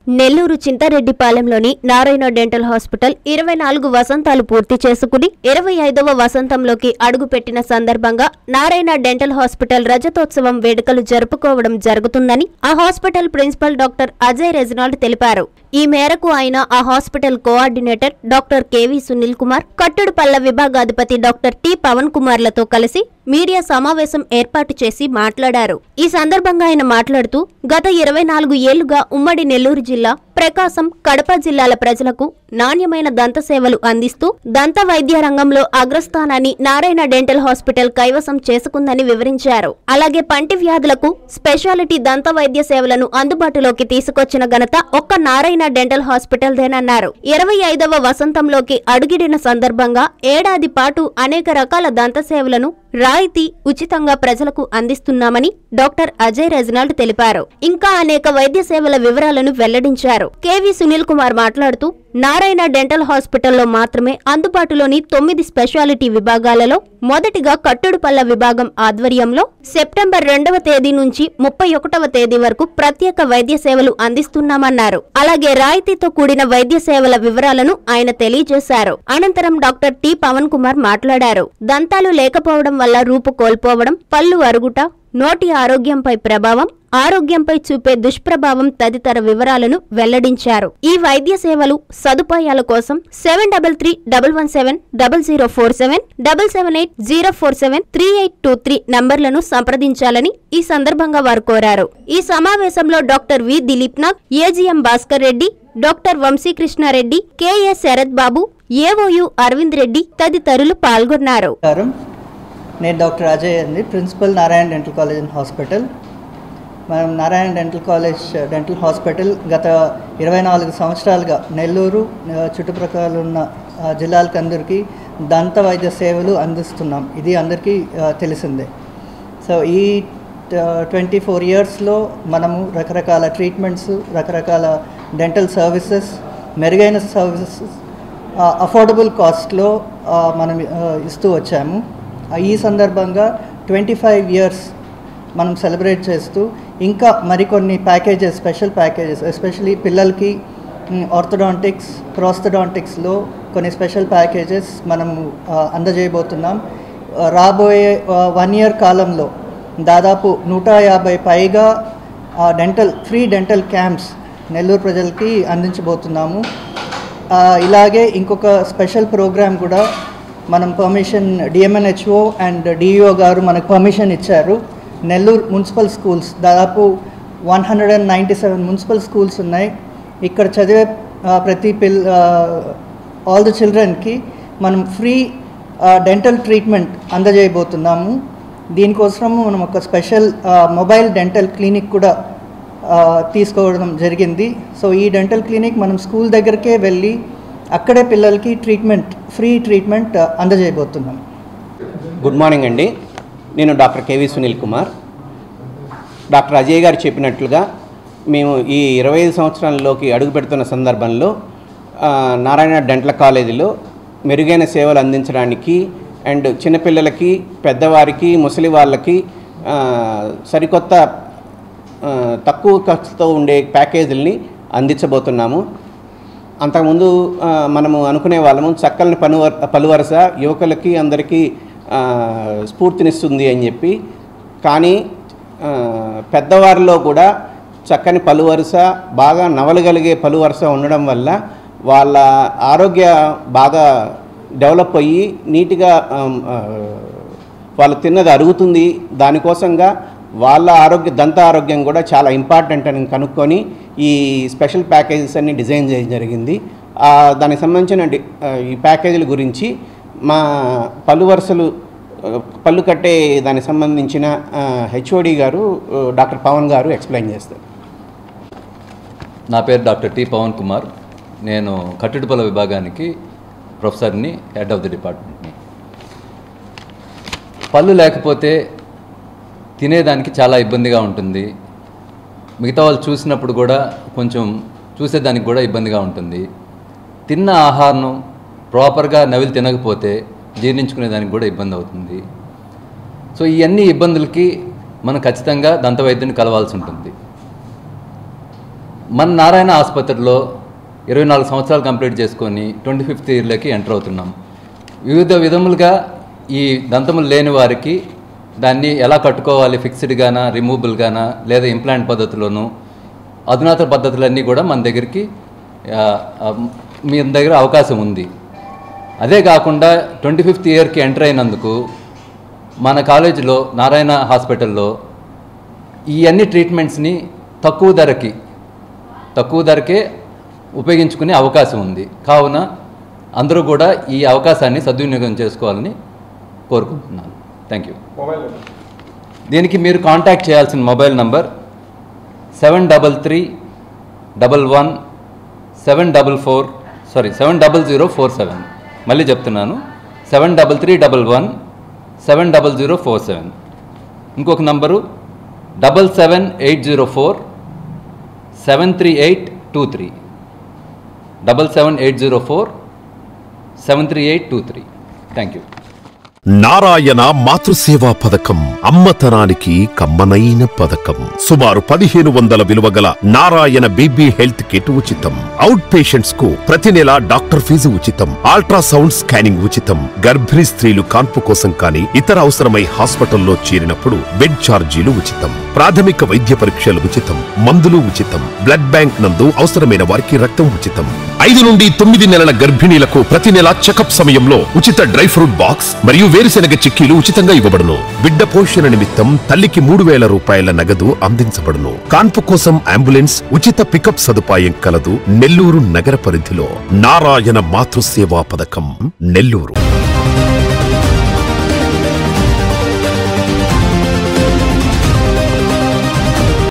నెల్లూరు చింతారెడ్డిపాలెంలోని Narayana dental hospital 24 వసంతాలు పూర్తి చేసుకుని 25వ వసంతంలోకి అడుగుపెట్టిన సందర్భంగా నారాయణ డెంటల్ హాస్పిటల్ రజతోత్సవం వేడుకలు జరుపుకోవడం జరుగుతుందని ఆ hospital principal doctor Ajay Reginald తెలిపారు. ఈ మేరకు ఆయన ఆ hospital coordinator doctor KV Sunil Kumar, కట్టుడుపల్ల విభాగాధిపతి డాక్టర్ టి పవన్ కుమార్లతో కలిసి మీడియా సమావేశం ఏర్పాటు చేసి మాట్లాడారు. ఈ సందర్భంగా ఆయన మాట్లాడుతూ గత 24 ఏళ్లుగా ఉమ్మడి నెల్లూరు జిల్లా, ప్రకాశం, కడప జిల్లాల ప్రజలకు నాణ్యమైన దంత సేవలు అందిస్తూ దంత వైద్య రంగంలో అగ్రస్థానాన్ని నారాయణ డెంటల్ హాస్పిటల్ కైవసం చేసుకుందని వివరించారు. అలాగే పంటి వ్యాధులకు స్పెషాలిటీ దంత వైద్య సేవలను అందుబాటులోకి తీసుకొచ్చిన ఘనత ఒక్క నారాయణ డెంటల్ హాస్పిటల్దేనన్నారు. 25వ వసంతంలోకి అడుగిడిన సందర్భంగా ఏడాది పాటు అనేక రకాల దంత సేవలను రాయితీ ఉచితంగా ప్రజలకు అందిస్తున్నామని డాక్టర్ అజయ్ రెజినాల్డ్ తెలిపారు. ఇంకా అనేక వైద్య సేవల వివరాలను వెల్లడించారు. కెవి సునీల్ కుమార్ మాట్లాడుతూ నారాయణ డెంటల్ హాస్పిటల్లో మాత్రమే అందుబాటులోని 9 స్పెషాలిటీ విభాగాలలో మొదటిగా కట్టుడుపల్ల విభాగం ఆధ్వర్యంలో సెప్టెంబర్ 2వ తేదీ నుంచి 31వ తేదీ వరకు ప్రత్యేక వైద్య సేవలు అందిస్తున్నామన్నారు. అలాగే రాయితీతో కూడిన వైద్య సేవల వివరాలను ఆయన తెలియజేశారు. అనంతరం డాక్టర్ టి పవన్ కుమార్ మాట్లాడారు. దంతాలు లేకపోవడం వల్ల రూపు కోల్పోవడం, పళ్ళు అరుగుట, నోటి ఆరోగ్యంపై ప్రభావం, ఆరోగ్యంపై చూపే దుష్ప్రభావం తదితర వివరాలను వెల్లడించారు. ఈ వైద్య సేవలు సదుపాయాల కోసం 7331170047 7780473823 నంబర్లను సంప్రదించాలని ఈ సందర్భంగా వారు కోరారు. ఈ సమావేశంలో doctor V Dilip Nag, AGM Bhaskar Reddy, doctor Vamsi Krishna Reddy, KA Sharath Babu, AOU Aravind Reddy తదితరులు పాల్గొన్నారు. నేను డాక్టర్ అజయ్ అండి, principal Narayana dental college and hospital. మనం నారాయణ డెంటల్ హాస్పిటల్ గత 24 సంవత్సరాలుగా నెల్లూరు చుట్టుప్రక్కల ఉన్న జిల్లాలకందరికీ దంత వైద్య సేవలు అందిస్తున్నాం. ఇది అందరికీ తెలిసిందే. సో ఈ 24 ఇయర్స్లో మనము రకరకాల ట్రీట్మెంట్స్, రకరకాల డెంటల్ సర్వీసెస్, మెరుగైన సర్వీసెస్ అఫోర్డబుల్ కాస్ట్లో మనం ఇస్తూ వచ్చాము. ఈ సందర్భంగా 25 ఇయర్స్ మనం సెలబ్రేట్ చేస్తూ ఇంకా మరికొన్ని ప్యాకేజెస్, స్పెషల్ ప్యాకేజెస్, ఎస్పెషలీ పిల్లలకి ఆర్థోడాంటిక్స్, ప్రోస్థోడాంటిక్స్లో కొన్ని స్పెషల్ ప్యాకేజెస్ మనము అందజేయబోతున్నాం. రాబోయే 1 ఇయర్ కాలంలో దాదాపు 150 పైగా ఫ్రీ డెంటల్ క్యాంప్స్ నెల్లూరు ప్రజలకి అందించబోతున్నాము. ఇలాగే ఇంకొక స్పెషల్ ప్రోగ్రామ్ కూడా మనం పర్మిషన్ డిఎంఎన్హెచ్ఓ అండ్ డిఈఓ గారు మనకు పర్మిషన్ ఇచ్చారు. నెల్లూరు మున్సిపల్ స్కూల్స్, దాదాపు 197 మున్సిపల్ స్కూల్స్ ఉన్నాయి. ఇక్కడ చదివే ప్రతి ఆల్ ది చిల్డ్రన్కి మనం ఫ్రీ డెంటల్ ట్రీట్మెంట్ అందజేయబోతున్నాము. దీనికోసము మనం ఒక స్పెషల్ మొబైల్ డెంటల్ క్లినిక్ కూడా తీసుకోవడం జరిగింది. సో ఈ డెంటల్ క్లినిక్ మనం స్కూల్ దగ్గరకే వెళ్ళి అక్కడే పిల్లలకి ఫ్రీ ట్రీట్మెంట్ అందజేయబోతున్నాం. గుడ్ మార్నింగ్ అండి. నేను doctor KV Sunil Kumar. Doctor Ajay గారు చెప్పినట్లుగా మేము ఈ 25 సంవత్సరాలలోకి అడుగు పెడుతున్న సందర్భంలో నారాయణ డెంటల్ కాలేజీలో మెరుగైన సేవలు అందించడానికి అండ్ చిన్నపిల్లలకి, పెద్దవారికి, ముసలి వాళ్ళకి సరికొత్త తక్కువ ఖర్చుతో ఉండే ప్యాకేజీలని అందించబోతున్నాము. అంతకుముందు మనము అనుకునే వాళ్ళము చక్కని పలువరస యువకులకి అందరికీ స్ఫూర్తినిస్తుంది అని చెప్పి, కానీ పెద్దవారిలో కూడా చక్కని పలువరస, బాగా నవలగలిగే పలువరస ఉండడం వల్ల వాళ్ళ ఆరోగ్య బాగా డెవలప్ అయ్యి నీట్గా వాళ్ళు తిన్నది అరుగుతుంది. దానికోసంగా వాళ్ళ దంత ఆరోగ్యం కూడా చాలా ఇంపార్టెంట్ అని కనుక్కొని ఈ స్పెషల్ ప్యాకేజెస్ అన్ని డిజైన్ చేయడం జరిగింది. దానికి సంబంధించిన ఈ ప్యాకేజీల గురించి మా పళ్ళు కట్టే దానికి సంబంధించిన హెచ్ఓడి గారు డాక్టర్ పవన్ గారు ఎక్స్ప్లెయిన్ చేస్తారు. నా పేరు డాక్టర్ టి పవన్ కుమార్. నేను కట్టుడుపల్ల విభాగానికి ప్రొఫెసర్ని, హెడ్ ఆఫ్ ది డిపార్ట్మెంట్ని. పళ్ళు లేకపోతే తినేదానికి చాలా ఇబ్బందిగా ఉంటుంది. మిగతా వాళ్ళు చూసినప్పుడు కూడా కొంచెం చూసేదానికి కూడా ఇబ్బందిగా ఉంటుంది. తిన్న ఆహారం ప్రాపర్గా నవిలి తినకపోతే జీర్ణించుకునేదానికి కూడా ఇబ్బంది అవుతుంది. సో ఈ అన్ని ఇబ్బందులకి మనం ఖచ్చితంగా దంతవైద్యుని కలవాల్సి ఉంటుంది. మన నారాయణ ఆసుపత్రిలో 24 సంవత్సరాలు కంప్లీట్ చేసుకొని 25th ఇయర్లోకి ఎంటర్ అవుతున్నాం. వివిధ విధములుగా ఈ దంతములు లేని వారికి దాన్ని ఎలా కట్టుకోవాలి, ఫిక్స్డ్గానా, రిమూవబుల్గానా, లేదా ఇంప్లాంట్ పద్ధతిలోనూ అధునాతన పద్ధతులన్నీ కూడా మన దగ్గరికి మీ దగ్గర అవకాశం ఉంది. అదే కాకుండా 25th ఇయర్కి ఎంటర్ అయినందుకు మన కాలేజీలో నారాయణ హాస్పిటల్లో ఈ అన్ని ట్రీట్మెంట్స్ని తక్కువ ధరకే ఉపయోగించుకునే అవకాశం ఉంది. కావున అందరూ కూడా ఈ అవకాశాన్ని సద్వినియోగం చేసుకోవాలని కోరుకుంటున్నాను. Thank you. దీనికి మీరు కాంటాక్ట్ చేయాల్సిన మొబైల్ నంబర్ 70047. మళ్ళీ చెప్తున్నాను, 73311 ఇంకొక నంబరు 77804-73823. 77804-73823. Thank you. నారాయణ మాతృసేవా పథకం అమ్మతనానికి కమ్మనైన పథకం. సుమారు 1500 విలువ గల నారాయణ బేబీ హెల్త్ కిట్ ఉచితం. అవుట్ పేషెంట్స్ కు ప్రతి నెల డాక్టర్ ఫీజు ఉచితం. అల్ట్రాసౌండ్ స్కానింగ్ ఉచితం. గర్భిణీ స్త్రీలు కాన్పు కోసం కానీ ఇతర అవసరమై హాస్పిటల్లో చేరినప్పుడు బెడ్ ఛార్జీలు ఉచితం. ప్రాథమిక వైద్య పరీక్షలు ఉచితం. మందులు ఉచితం. బ్లడ్ బ్యాంక్ నందు అవసరమైన వారికి రక్తం ఉచితం. 5 నుండి 9 నెలల గర్భిణీలకు ప్రతి నెల చెకప్ సమయంలో ఉచిత డ్రై ఫ్రూట్ బాక్స్ మరియు వేరుశెనగ చిక్కీలు ఉచితంగా ఇవ్వబడును. బిడ్డ పోషణ నిమిత్తం తల్లికి 3000 రూపాయల నగదు అందించబడును. కాన్పు కోసం అంబులెన్స్ ఉచిత పికప్ సదుపాయం కలదు. నెల్లూరు నగర పరిధిలో నారాయణ మాతృసేవా పథకం, నెల్లూరు.